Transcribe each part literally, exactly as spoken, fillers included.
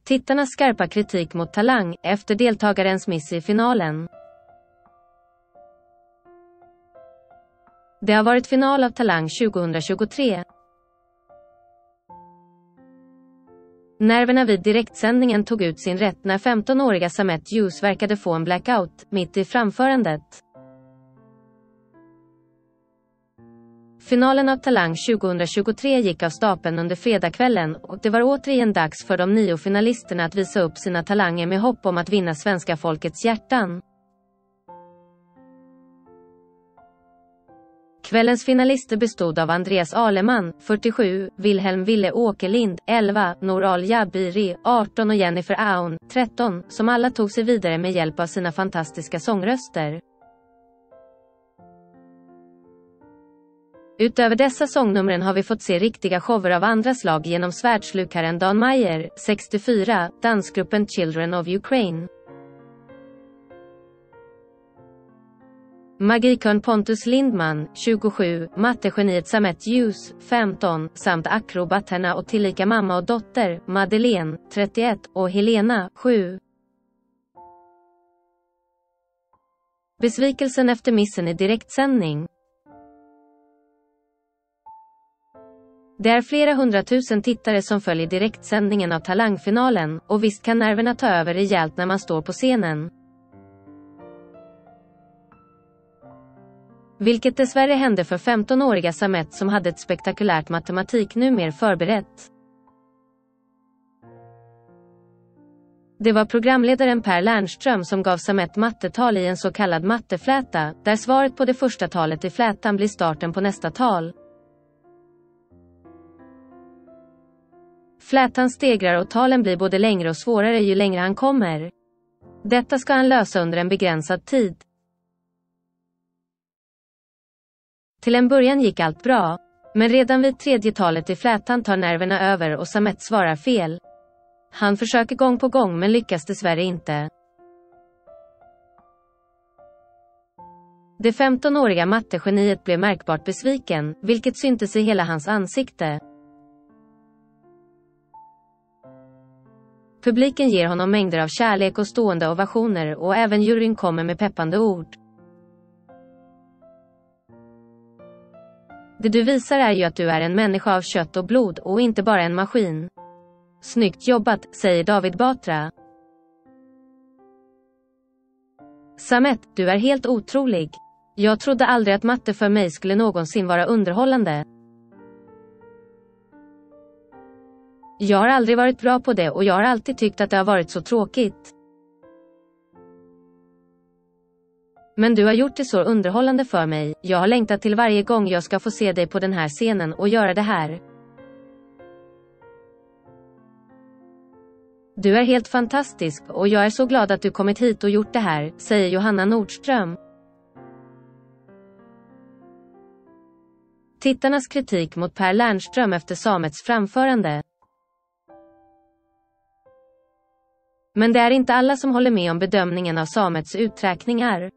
Tittarnas skarpa kritik mot Talang efter deltagarens miss i finalen. Det har varit final av Talang tjugohundratjugotre. Nerverna vid direktsändningen tog ut sin rätt när femtonåriga Samet Youss verkade få en blackout mitt i framförandet. Finalen av Talang tjugohundratjugotre gick av stapeln under fredagskvällen och det var återigen dags för de nio finalisterna att visa upp sina talanger med hopp om att vinna svenska folkets hjärtan. Kvällens finalister bestod av Andreas Aleman, fyrtiosju, Wilhelm Ville Åkerlind, elva, Noral Jabiri, arton och Jennifer Aoun, tretton, som alla tog sig vidare med hjälp av sina fantastiska sångröster. Utöver dessa sångnumren har vi fått se riktiga shower av andra slag genom svärdslukaren Dan Meyer, sextiofyra, dansgruppen Children of Ukraine, magikern Pontus Lindman, tjugosju, mattegeniet Samet Youss, femton, samt akrobaterna och tillika mamma och dotter, Madeleine, trettioett, och Helena, sju. Besvikelsen efter missen i direktsändning. Det är flera hundratusen tittare som följer direktsändningen av Talangfinalen, och visst kan nerverna ta över rejält när man står på scenen. Vilket dessvärre hände för femtonåriga Samet som hade ett spektakulärt matematik numer förberett. Det var programledaren Per Lernström som gav Samet mattetal i en så kallad mattefläta, där svaret på det första talet i flätan blir starten på nästa tal. Flätan stegrar och talen blir både längre och svårare ju längre han kommer. Detta ska han lösa under en begränsad tid. Till en början gick allt bra, men redan vid tredje talet i flätan tar nerverna över och Samet svarar fel. Han försöker gång på gång men lyckas dessvärre inte. Det femtonåriga mattegeniet blev märkbart besviken, vilket syntes i hela hans ansikte. Publiken ger honom mängder av kärlek och stående ovationer, och även juryn kommer med peppande ord. Det du visar är ju att du är en människa av kött och blod och inte bara en maskin. Snyggt jobbat, säger David Batra. Samet, du är helt otrolig. Jag trodde aldrig att matte för mig skulle någonsin vara underhållande. Jag har aldrig varit bra på det och jag har alltid tyckt att det har varit så tråkigt. Men du har gjort det så underhållande för mig. Jag har längtat till varje gång jag ska få se dig på den här scenen och göra det här. Du är helt fantastisk och jag är så glad att du kommit hit och gjort det här, säger Johanna Nordström. Tittarnas kritik mot Per Lernström efter Samets framförande. Men det är inte alla som håller med om bedömningen av Samets uträkningar.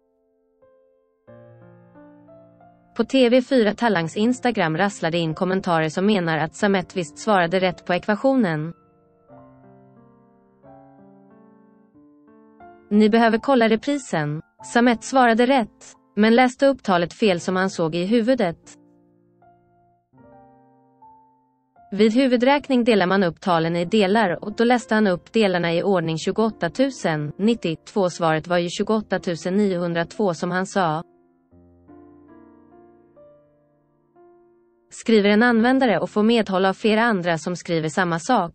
På T V fyra Talangs Instagram rasslade in kommentarer som menar att Samet visst svarade rätt på ekvationen. Ni behöver kolla reprisen. Samet svarade rätt, men läste upp talet fel som han såg i huvudet. Vid huvudräkning delar man upp talen i delar och då läste han upp delarna i ordning tjugoåtta tusen nittiotvå. Svaret var ju tjugoåtta tusen niohundratvå som han sa. Skriver en användare och får medhåll av flera andra som skriver samma sak.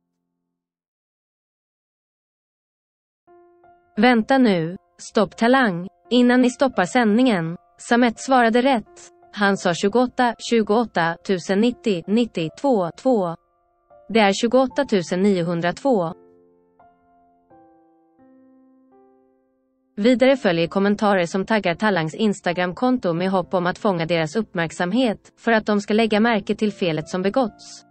Vänta nu, stopp Talang, innan ni stoppar sändningen. Samet svarade rätt. Han sa tjugoåtta, tjugoåtta tusen nittio, nittiotvå, två. Det är tjugoåtta tusen niohundratvå. Vidare följer kommentarer som taggar Talangs Instagram-konto med hopp om att fånga deras uppmärksamhet, för att de ska lägga märke till felet som begåtts.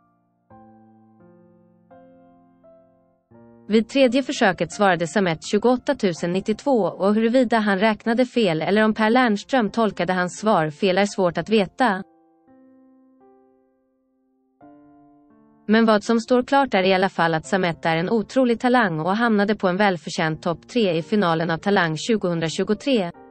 Vid tredje försöket svarade Samet tjugoåtta tusen nittiotvå och huruvida han räknade fel eller om Per Lernström tolkade hans svar fel är svårt att veta. Men vad som står klart är i alla fall att Samet är en otrolig talang och hamnade på en välförtjänt topp tre i finalen av Talang tjugohundratjugotre.